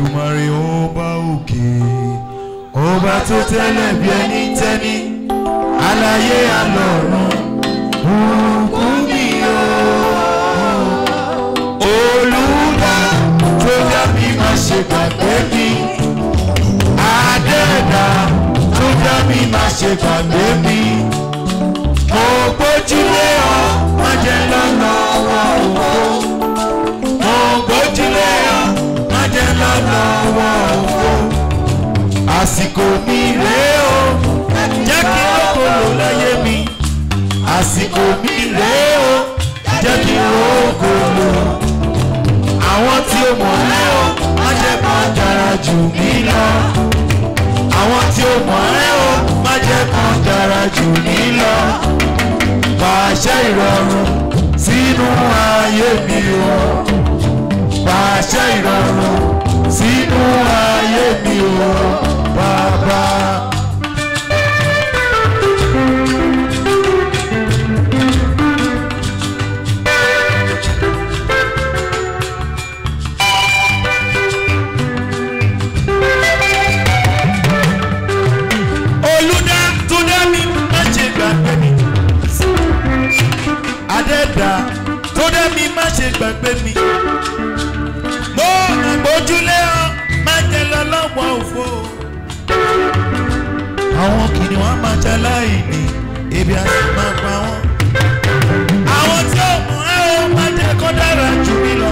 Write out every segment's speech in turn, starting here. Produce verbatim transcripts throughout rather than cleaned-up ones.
Èdùmàrè ọba òkè, ọba tó tẹ́lẹ̀ bí ẹni tẹ́ni, aláyé alọ́run, bùkún mi o. Olúwa tó dá mi má ṣe gbàgbé mi, Adẹ́ẹ̀dá tó dá mi má ṣe gbàgbé mi. Mo gbójúlé ọ, má jẹ́ lọ́nà ọwọ́ òfò. Mo gbójúlé ọ, má jẹ́ lọ́nà ọwọ́ òfò. Àsìkò mi rèé o, jẹ́ kí lókòlò láyé mi. Àsìkò mi rèé o, jẹ́ kí lókòlò. Àwọn tí ó mọ̀ ẹ́ o, má jẹ́ kó dára jù mí lọ. Àwọn tí ó mọ̀ ẹ́ o, má jẹ́ kó dára jù mí lọ. Pàṣẹ ìrọ̀rùn sínú ayé mi o. Pàṣẹ ìrọ̀rùn sínú ayé mi o, Bàbá. Olúdá tó dá mi má ṣe gbàgbé mi. Adẹ́ẹ̀dá tó dá mi má ṣe gbàgbé mi. Mo gbójúlé ọ, má jẹ́ lọ lọ́wọ́ òfò. Àwọn kìnìún á máa jẹ aláìní, ebi á sì máa pa wọ́n. Àwọn tí ó mọ̀ ẹ́ o, má jẹ́ kó dára jù mí lọ.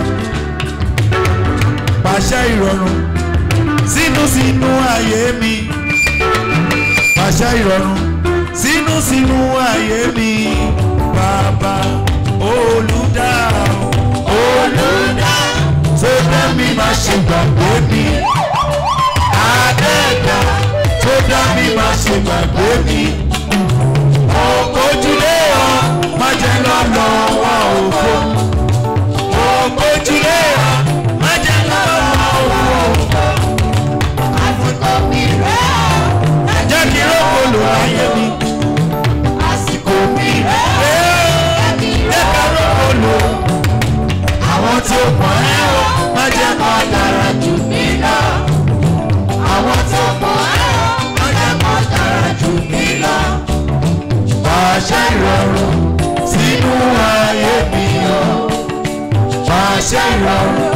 Pàṣẹ ìrọ̀rùn sínú sínú ayé mi. Pàṣẹ ìrọ̀rùn sínú sínú ayé mi, Bàbá. Olúdá Olúdá tó dá mi má ṣe gbàgbé mi. Adẹ́ẹ̀dá tó dá mi má ṣe gbàgbé mi. Mo gbójúlé ọ, má jẹ́ lọ́nà ọwọ́ òfò. Mo gbójúlé ọ, má jẹ́ lọ́nà ọwọ́ òfò. Àsìkò mi rèé o, jẹ́ kí rókòlò ayé mi. Àsìkò mi rèé o, jẹ́ ká rókòlò. Àwọn tí ó mọ̀ ẹ́ o, má jẹ́ kó dára jù mí lọ. Àwọn tí ó mọ̀ ẹ́ o, má jẹ́ kó dára jù mí lọ. Pàṣẹ ìrọ̀rùn sínú ayé mi o. Pàṣẹ ìrọ̀rùn